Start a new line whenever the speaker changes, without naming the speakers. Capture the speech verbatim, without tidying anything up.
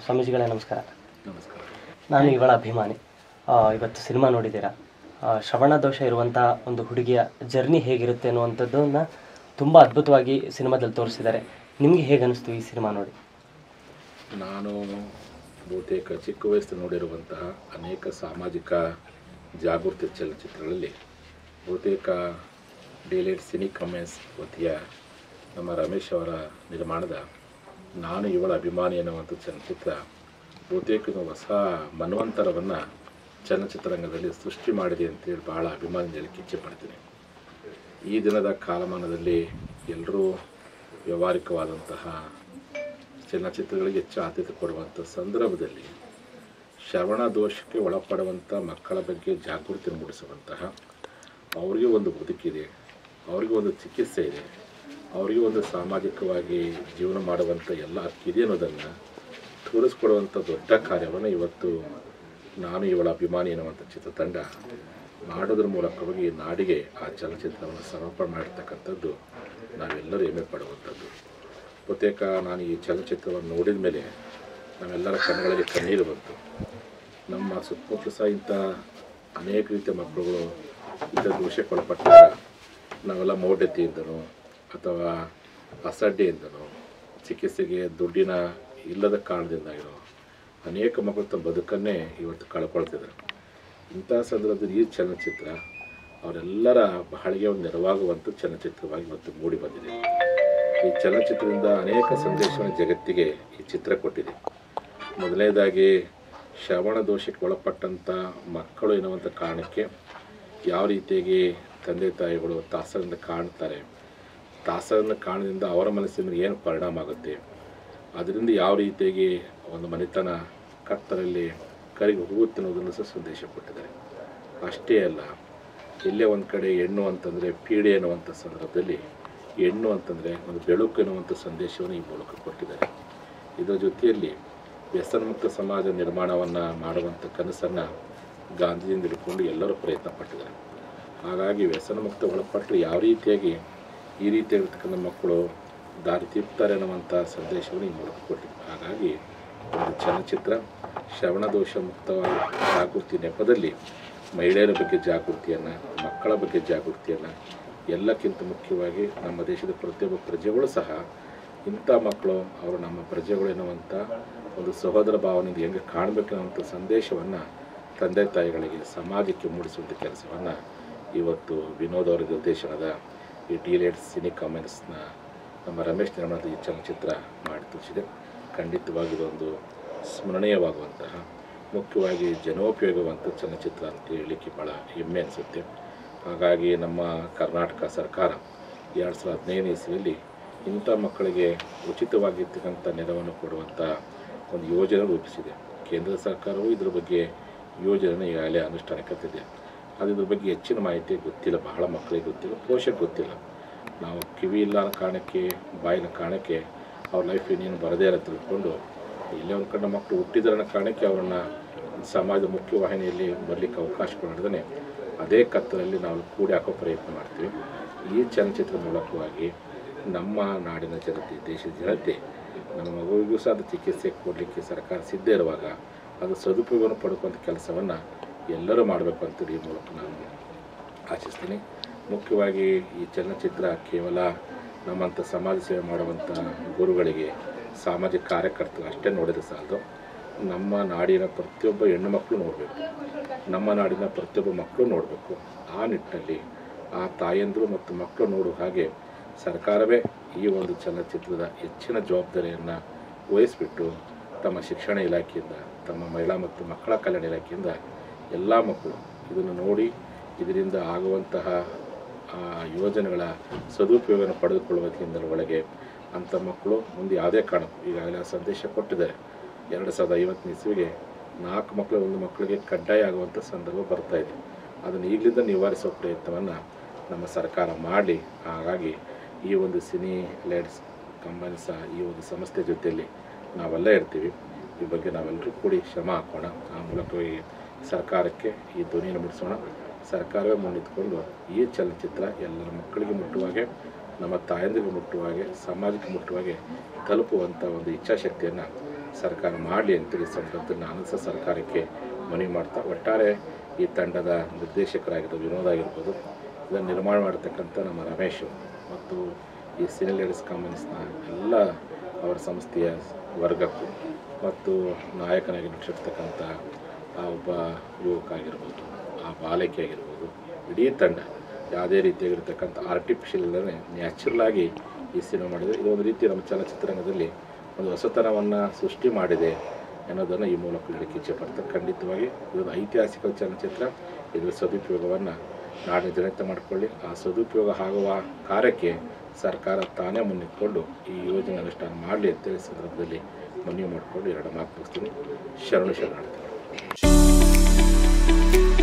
ಸ್ವಾಮೀಜಿಗಳೇ ನಮಸ್ಕಾರ.
ನಮಸ್ಕಾರ.
ನಾನು ಇವಳ ಅಭಿಮಾನಿ. ಇವತ್ತು ಸಿನಿಮಾ ನೋಡಿದ್ದೀರಾ. ಶ್ರವಣ ದೋಷ ಇರುವಂಥ ಒಂದು ಹುಡುಗಿಯ ಜರ್ನಿ ಹೇಗಿರುತ್ತೆ ಅನ್ನುವಂಥದ್ದನ್ನು ತುಂಬ ಅದ್ಭುತವಾಗಿ ಸಿನಿಮಾದಲ್ಲಿ ತೋರಿಸಿದ್ದಾರೆ. ನಿಮಗೆ ಹೇಗೆ ಅನಿಸ್ತು ಈ ಸಿನಿಮಾ ನೋಡಿ?
ನಾನು ಬಹುತೇಕ ಚಿಕ್ಕ ವಯಸ್ಸು ನೋಡಿರುವಂತಹ ಅನೇಕ ಸಾಮಾಜಿಕ ಜಾಗೃತಿ ಚಲನಚಿತ್ರಗಳಲ್ಲಿ ಬಹುತೇಕ ಡಿಲೈಟ್ ಸಿನಿ ಕಮೆನ್ಸ್ ವತಿಯ ನಮ್ಮ ರಮೇಶ್ ಅವರ ನಿರ್ಮಾಣದ ನಾನು ಇವಳ ಅಭಿಮಾನಿ ಎನ್ನುವಂಥ ಚಲನಚಿತ್ರ ಬಹುತೇಕ ಹೊಸ ಮನ್ವಂತರವನ್ನು ಚಲನಚಿತ್ರರಂಗದಲ್ಲಿ ಸೃಷ್ಟಿ ಮಾಡಿದೆ ಅಂತೇಳಿ ಭಾಳ ಅಭಿಮಾನಿ ಹೇಳಕ್ಕೆ ಇಚ್ಛೆ ಪಡ್ತೀನಿ. ಈ ದಿನದ ಕಾಲಮಾನದಲ್ಲಿ ಎಲ್ಲರೂ ವ್ಯಾವಹಾರಿಕವಾದಂತಹ ಚಲನಚಿತ್ರಗಳಿಗೆ ಹೆಚ್ಚು ಆದ್ಯತೆ ಕೊಡುವಂಥ ಸಂದರ್ಭದಲ್ಲಿ ಶ್ರವಣ ದೋಷಕ್ಕೆ ಒಳಪಡುವಂಥ ಮಕ್ಕಳ ಬಗ್ಗೆ ಜಾಗೃತಿ ಮೂಡಿಸುವಂತಹ, ಅವರಿಗೆ ಒಂದು ಬದುಕಿದೆ, ಅವರಿಗೆ ಒಂದು ಚಿಕಿತ್ಸೆ ಇದೆ, ಅವರಿಗೆ ಒಂದು ಸಾಮಾಜಿಕವಾಗಿ ಜೀವನ ಮಾಡುವಂಥ ಎಲ್ಲ ಹಕ್ಕಿದೆ ಅನ್ನೋದನ್ನು ತೋರಿಸ್ಕೊಡುವಂಥ ದೊಡ್ಡ ಕಾರ್ಯವನ್ನು ಇವತ್ತು ನಾನು ಇವಳ ಅಭಿಮಾನಿ ಎನ್ನುವಂಥ ಚಿತ್ರತಂಡ ಮಾಡೋದ್ರ ಮೂಲಕವಾಗಿ ನಾಡಿಗೆ ಆ ಚಲನಚಿತ್ರವನ್ನು ಸಮರ್ಪಣೆ ಮಾಡಿರ್ತಕ್ಕಂಥದ್ದು ನಾವೆಲ್ಲರೂ ಹೆಮ್ಮೆ ಪಡುವಂಥದ್ದು. ಬಹುತೇಕ ನಾನು ಈ ಚಲನಚಿತ್ರವನ್ನು ನೋಡಿದ ಮೇಲೆ ನಾವೆಲ್ಲರ ಕಣ್ಣುಗಳಲ್ಲಿ ಕಣ್ಣೀರು ಬಂತು. ನಮ್ಮ ಸುತ್ತಮುತ್ತಲು ಸಹ ಇಂಥ ಅನೇಕ ರೀತಿಯ ಮಕ್ಕಳುಗಳು ಇಂಥ ದೋಷಕ್ಕೊಳಪಟ್ಟಾಗ ನಾವೆಲ್ಲ ಮೌಢ್ಯತೆಯಿಂದನೋ ಅಥವಾ ಅಸಡ್ಡೆಯಿಂದನೋ ಚಿಕಿತ್ಸೆಗೆ ದುಡ್ಡಿನ ಇಲ್ಲದ ಕಾರಣದಿಂದಾಗಿರೋ ಅನೇಕ ಮಕ್ಕಳು ತಮ್ಮ ಬದುಕನ್ನೇ ಇವತ್ತು ಕಳ್ಕೊಳ್ತಿದ್ದಾರೆ. ಇಂಥ ಸಂದರ್ಭದಲ್ಲಿ ಈ ಚಲನಚಿತ್ರ ಅವರೆಲ್ಲರ ಬಹಳಿಗೆ ಒಂದು ನೆರವಾಗುವಂಥ ಚಲನಚಿತ್ರವಾಗಿ ಇವತ್ತು ಮೂಡಿ ಬಂದಿದೆ. ಈ ಚಲನಚಿತ್ರದಿಂದ ಅನೇಕ ಸಂದೇಶವನ್ನು ಜಗತ್ತಿಗೆ ಈ ಚಿತ್ರ ಕೊಟ್ಟಿದೆ. ಮೊದಲನೇದಾಗಿ ಶ್ರವಣ ದೋಷಕ್ಕೆ ಒಳಪಟ್ಟಂಥ ಮಕ್ಕಳು ಎನ್ನುವಂಥ ಕಾರಣಕ್ಕೆ ಯಾವ ರೀತಿಯಾಗಿ ತಂದೆ ತಾಯಿಗಳು ತಾಸರನ್ನು ಕಾಣ್ತಾರೆ, ತಾಸರನ್ನು ಕಾರಣದಿಂದ ಅವರ ಮನಸ್ಸಿನ ಏನು ಪರಿಣಾಮ ಆಗುತ್ತೆ, ಅದರಿಂದ ಯಾವ ರೀತಿಯಾಗಿ ಒಂದು ಮನೆತನ ಕತ್ತಲಲ್ಲಿ ಕರಿಗೆ ಹೋಗುತ್ತೆ ಅನ್ನೋದನ್ನು ಸಹ ಸಂದೇಶ ಕೊಟ್ಟಿದ್ದಾರೆ. ಅಷ್ಟೇ ಅಲ್ಲ, ಎಲ್ಲೇ ಒಂದು ಕಡೆ ಹೆಣ್ಣು ಅಂತಂದರೆ ಪೀಡೆ ಎನ್ನುವಂಥ ಸಂದರ್ಭದಲ್ಲಿ ಹೆಣ್ಣು ಅಂತಂದರೆ ಒಂದು ಬೆಳಕು ಎನ್ನುವಂಥ ಸಂದೇಶವನ್ನು ಈ ಮೂಲಕ ಕೊಟ್ಟಿದ್ದಾರೆ. ಇದರ ಜೊತೆಯಲ್ಲಿ ವ್ಯಸನಮುಕ್ತ ಸಮಾಜ ನಿರ್ಮಾಣವನ್ನು ಮಾಡುವಂಥ ಕನಸನ್ನು ಗಾಂಧೀಜಿಯಿಂದ ಹಿಡ್ಕೊಂಡು ಎಲ್ಲರೂ ಪ್ರಯತ್ನ ಪಟ್ಟಿದ್ದಾರೆ. ಹಾಗಾಗಿ ವ್ಯಸನಮುಕ್ತ ಒಳಪಟ್ಟರೆ ಯಾವ ರೀತಿಯಾಗಿ ಈ ರೀತಿಯಾಗಿರ್ತಕ್ಕಂಥ ಮಕ್ಕಳು ದಾರಿ ತೀರ್ತಾರೆ ಅನ್ನುವಂಥ ಸಂದೇಶವನ್ನು ಈ ಮೂಲಕ ಕೊಟ್ಟಿದ್ದಾರೆ. ಹಾಗಾಗಿ ಒಂದು ಚಲನಚಿತ್ರ ಶ್ರವಣ ದೋಷ ಮುಕ್ತವಾದ ಜಾಗೃತಿ ನೆಪದಲ್ಲಿ ಮಹಿಳೆಯರ ಬಗ್ಗೆ ಜಾಗೃತಿಯನ್ನು, ಮಕ್ಕಳ ಬಗ್ಗೆ ಜಾಗೃತಿಯನ್ನು, ಎಲ್ಲಕ್ಕಿಂತ ಮುಖ್ಯವಾಗಿ ನಮ್ಮ ದೇಶದ ಪ್ರತಿಯೊಬ್ಬ ಪ್ರಜೆಗಳು ಸಹ ಇಂಥ ಮಕ್ಕಳು ಅವರು ನಮ್ಮ ಪ್ರಜೆಗಳು ಎನ್ನುವಂಥ ಒಂದು ಸಹೋದರ ಭಾವನೆಯಿಂದ ಹೆಂಗೆ ಕಾಣಬೇಕೆನ್ನುವಂಥ ಸಂದೇಶವನ್ನು ತಂದೆ ತಾಯಿಗಳಿಗೆ, ಸಮಾಜಕ್ಕೆ ಮೂಡಿಸುವಂಥ ಕೆಲಸವನ್ನು ಇವತ್ತು ವಿನೋದ್ ಅವರ ನಿರ್ದೇಶನದ ಈ ಡಿಲೈಟ್ ಸಿನಿ ಕಾಮೆನ್ಸ್ನ ನಮ್ಮ ರಮೇಶ್ ನಿರ್ಮಾಣದ ಈ ಚಲನಚಿತ್ರ ಮಾಡಿ ತೋರಿಸಿದೆ. ಖಂಡಿತವಾಗಿ ಇದೊಂದು ಸ್ಮರಣೀಯವಾಗುವಂತಹ, ಮುಖ್ಯವಾಗಿ ಜನೋಪಯೋಗವಂಥ ಚಲನಚಿತ್ರ ಅಂತ ಹೇಳಲಿಕ್ಕೆ ಭಾಳ ಹೆಮ್ಮೆ ಅನಿಸುತ್ತೆ. ಹಾಗಾಗಿ ನಮ್ಮ ಕರ್ನಾಟಕ ಸರ್ಕಾರ ಎರಡು ಸಾವಿರದ ಹದಿನೈದನೇ ಇಸ್ವಿಯಲ್ಲಿ ಇಂಥ ಮಕ್ಕಳಿಗೆ ಉಚಿತವಾಗಿರ್ತಕ್ಕಂಥ ನೆರವನ್ನು ಕೊಡುವಂಥ ಒಂದು ಯೋಜನೆ ರೂಪಿಸಿದೆ. ಕೇಂದ್ರ ಸರ್ಕಾರವು ಇದ್ರ ಬಗ್ಗೆ ಯೋಜನೆ ಈಗಾಗಲೇ ಅನುಷ್ಠಾನಕ್ಕೆ ತಂದಿದೆ. ಅದು ಇದ್ರ ಬಗ್ಗೆ ಹೆಚ್ಚಿನ ಮಾಹಿತಿ ಗೊತ್ತಿಲ್ಲ, ಬಹಳ ಮಕ್ಕಳಿಗೆ ಗೊತ್ತಿಲ್ಲ, ಪೋಷಕ ಗೊತ್ತಿಲ್ಲ. ನಾವು ಕಿವಿ ಇಲ್ಲ ಅನ್ನೋ ಕಾರಣಕ್ಕೆ, ಬಾಯಿನ ಕಾರಣಕ್ಕೆ ಅವ್ರ ಲೈಫ್ ಏನೇನು ಬರದೇ ಇರೋ ತಿಳ್ಕೊಂಡು ಇಲ್ಲೇ ಒಂದು ಕಡೆ ಮಕ್ಕಳು ಹುಟ್ಟಿದ್ರೆ ಅನ್ನೋ ಕಾರಣಕ್ಕೆ ಅವರನ್ನು ಸಮಾಜದ ಮುಖ್ಯವಾಹಿನಿಯಲ್ಲಿ ಬರಲಿಕ್ಕೆ ಅವಕಾಶ ಕೊಡದೇ ಅದೇ ಕತ್ತಲಲ್ಲಿ ನಾವು ಕೂಡಿ ಹಾಕೋ ಪ್ರಯತ್ನ ಮಾಡ್ತೀವಿ. ಈ ಚಲನಚಿತ್ರ ಮೂಲಕವಾಗಿ ನಮ್ಮ ನಾಡಿನ ಜನತೆ, ದೇಶದ ಜನತೆ ನಮ್ಮ ಮಗುವಿಗೂ ಸಹ ಅದು ಚಿಕಿತ್ಸೆ ಕೊಡಲಿಕ್ಕೆ ಸರ್ಕಾರ ಸಿದ್ಧ ಇರುವಾಗ ಅದು ಸದುಪಯೋಗವನ್ನು ಪಡ್ಕೊಂಥ ಕೆಲಸವನ್ನು ಎಲ್ಲರೂ ಮಾಡಬೇಕು ಅಂತೇಳಿ ಈ ಮೂಲಕ ನಾನು ಆಶಿಸ್ತೀನಿ. ಮುಖ್ಯವಾಗಿ ಈ ಚಲನಚಿತ್ರ ಕೇವಲ ನಮ್ಮಂಥ ಸಮಾಜ ಸೇವೆ ಮಾಡುವಂಥ ಗುರುಗಳಿಗೆ, ಸಾಮಾಜಿಕ ಕಾರ್ಯಕರ್ತರು ಅಷ್ಟೇ ನೋಡಿದರೆ ಸಾಲದು. ನಮ್ಮ ನಾಡಿನ ಪ್ರತಿಯೊಬ್ಬ ಹೆಣ್ಣು ಮಕ್ಕಳು ನೋಡಬೇಕು, ನಮ್ಮ ನಾಡಿನ ಪ್ರತಿಯೊಬ್ಬ ಮಕ್ಕಳು ನೋಡಬೇಕು. ಆ ನಿಟ್ಟಿನಲ್ಲಿ ಆ ತಾಯಂದಿರು ಮತ್ತು ಮಕ್ಕಳು ನೋಡುವ ಹಾಗೆ ಸರ್ಕಾರವೇ ಈ ಒಂದು ಚಲನಚಿತ್ರದ ಹೆಚ್ಚಿನ ಜವಾಬ್ದಾರಿಯನ್ನು ವಹಿಸಿಬಿಟ್ಟು ತಮ್ಮ ಶಿಕ್ಷಣ ಇಲಾಖೆಯಿಂದ, ತಮ್ಮ ಮಹಿಳಾ ಮತ್ತು ಮಕ್ಕಳ ಕಲ್ಯಾಣ ಇಲಾಖೆಯಿಂದ ಎಲ್ಲ ಮಕ್ಕಳು ಇದನ್ನು ನೋಡಿ ಇದರಿಂದ ಆಗುವಂತಹ ಯೋಜನೆಗಳ ಸದುಪಯೋಗವನ್ನು ಪಡೆದುಕೊಳ್ಳುವುದರಿಂದ ಒಳಗೆ ಅಂಥ ಮಕ್ಕಳು ಮುಂದೆ ಯಾವುದೇ ಕಾರಣಕ್ಕೂ ಈಗಾಗಲೇ ಸಂದೇಶ ಕೊಟ್ಟಿದ್ದಾರೆ. ಎರಡು ಸಾವಿರದ ಐವತ್ತನೇ ಇಸ್ವಿಗೆ ನಾಲ್ಕು ಮಕ್ಕಳು ಒಂದು ಮಕ್ಕಳಿಗೆ ಕಡ್ಡಾಯ ಆಗುವಂಥ ಸಂದರ್ಭ ಬರ್ತಾಯಿದೆ. ಅದನ್ನು ಈಗಲಿಂದ ನಿವಾರಿಸುವ ಪ್ರಯತ್ನವನ್ನು ನಮ್ಮ ಸರ್ಕಾರ ಮಾಡಲಿ. ಹಾಗಾಗಿ ಈ ಒಂದು ಸಿನಿ ಲೈಟ್ಸ್ ಕಂಬೈನ್ಸ್ ಈ ಒಂದು ಸಂಸ್ಥೆ ಜೊತೆಯಲ್ಲಿ ನಾವೆಲ್ಲ ಇರ್ತೀವಿ. ಈ ಬಗ್ಗೆ ನಾವೆಲ್ಲರೂ ಕೂಡಿ ಶ್ರಮ ಹಾಕೋಣ. ಆ ಮೂಲಕವಾಗಿ ಸರ್ಕಾರಕ್ಕೆ ಈ ಧ್ವನಿಯನ್ನು ಮುಟ್ಟಿಸೋಣ. ಸರ್ಕಾರವೇ ಮುನ್ನಿಟ್ಕೊಂಡು ಈ ಚಲನಚಿತ್ರ ಎಲ್ಲರ ಮಕ್ಕಳಿಗೆ ಮುಟ್ಟುವಾಗೆ, ನಮ್ಮ ತಾಯಂದಿರಿಗೆ ಮುಟ್ಟುವಾಗೆ, ಸಮಾಜಕ್ಕೆ ಮುಟ್ಟುವಾಗೆ ತಲುಪುವಂಥ ಒಂದು ಇಚ್ಛಾಶಕ್ತಿಯನ್ನು ಸರ್ಕಾರ ಮಾಡಲಿ ಅಂತೇಳಿ ಸಂದರ್ಭದಲ್ಲಿ ನಾನು ಸಹ ಸರ್ಕಾರಕ್ಕೆ ಮನವಿ ಮಾಡ್ತಾ, ಒಟ್ಟಾರೆ ಈ ತಂಡದ ನಿರ್ದೇಶಕರಾಗಿರೋ ವಿನೋದ್ ಆಗಿರ್ಬೋದು, ಇದನ್ನು ನಿರ್ಮಾಣ ಮಾಡತಕ್ಕಂಥ ನಮ್ಮ ರಮೇಶ್ ಮತ್ತು ಈ ಸಿನಿ ಲೇಡೀಸ್ ಕಾಮನ್ಸ್ನ ಎಲ್ಲ ಅವರ ಸಂಸ್ಥೆಯ ವರ್ಗಕ್ಕೂ ಮತ್ತು ನಾಯಕನಾಗಿ ನಟಿಸಿರ್ತಕ್ಕಂಥ ಆ ಒಬ್ಬ ಯುವಕ ಆಗಿರ್ಬೋದು, ಆ ಬಾಲಕಿ ಆಗಿರ್ಬೋದು, ಇಡೀ ತಂಡ ಯಾವುದೇ ರೀತಿಯಾಗಿರ್ತಕ್ಕಂಥ ಆರ್ಟಿಫಿಷಿಯಲ್ ಇಲ್ಲದೇ ನ್ಯಾಚುರಲ್ ಆಗಿ ಈ ಸಿನಿಮಾ ಮಾಡಿದೆ. ಇದೊಂದು ರೀತಿ ನಮ್ಮ ಚಲನಚಿತ್ರರಂಗದಲ್ಲಿ ಒಂದು ಹೊಸತನವನ್ನು ಸೃಷ್ಟಿ ಮಾಡಿದೆ ಅನ್ನೋದನ್ನು ಈ ಮೂಲಕ ಹೇಳಕ್ಕೆ ಇಚ್ಛೆಪಡ್ತಾರೆ. ಖಂಡಿತವಾಗಿ ಇದೊಂದು ಐತಿಹಾಸಿಕ ಚಲನಚಿತ್ರ. ಇದರ ಸದುಪಯೋಗವನ್ನು ನಾಡಿನ ಜನತೆ ಮಾಡಿಕೊಳ್ಳಿ. ಆ ಸದುಪಯೋಗ ಆಗುವ ಕಾರ್ಯಕ್ಕೆ ಸರ್ಕಾರ ತಾನೇ ಮುನ್ನಿಟ್ಕೊಂಡು ಈ ಯೋಜನೆ ಅನುಷ್ಠಾನ ಮಾಡಲಿ ಅಂತೇಳಿ ಸಂದರ್ಭದಲ್ಲಿ ಮನವಿ ಮಾಡಿಕೊಂಡು ಎರಡು ಮಾತು ಮುಗಿಸ್ತೀನಿ. ಶರಣು ಶರಣಾರ್ಥಿ.